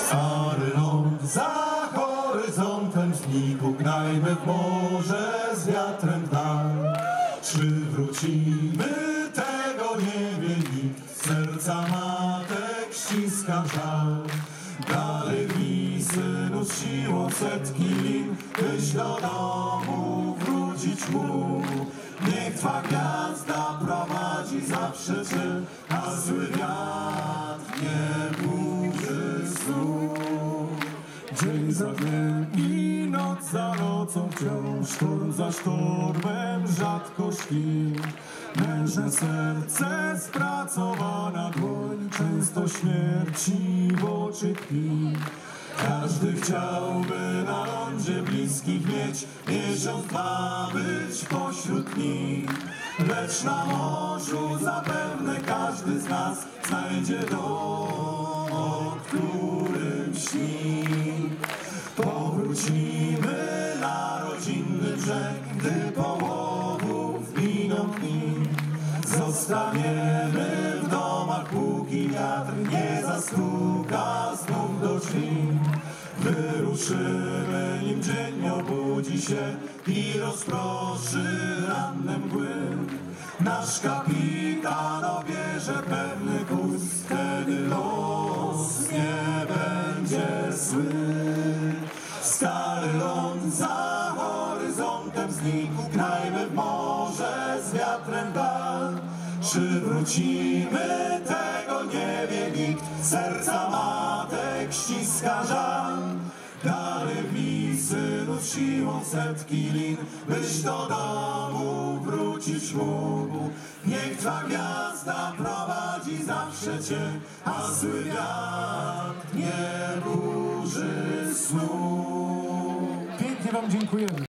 Stary ląd za horyzontem znikł, gnajmy w morze z wiatrem w dal. Czy wrócimy, tego nie wie nikt, serca matek ściska żal. Dalej Wisy z siłą setki lin, byś do domu wrócić mógł. Niech twa gwiazda prowadzi zawsze cię, a zły wiatr nie burzy snu. Dzień za dniem i noc za nocą wciąż, sztorm za sztormem rzadko śpi. Mężne serce, spracowana dłoń, często śmierci w oczy tkwi. Każdy chciałby na lądzie bliskich mieć, miesiąc ma być pośród nich. Lecz na morzu zapewne każdy z nas znajdzie dom, o którym śni. Powrócimy na rodzinny brzeg, gdy połowów miną dni. Zostaniemy w domach, póki wiatr nie zastuka znów do drzwi. Wyruszymy, nim dzień obudzi się i rozproszy ranne mgły. Nasz kapitan obierze pewny kurs, wtedy los nie będzie zły. Stary ląd za horyzontem znikł, gnajmy w morze z wiatrem dal. Czy wrócimy, tego nie wie nikt, serca matek ściska żal. Dalej Wisy z siłą setki lin, byś do domu wrócić mógł. Niech twa gwiazda prowadzi zawsze cię, a zły wiatr nie burzy snu. Pięknie wam dziękujemy.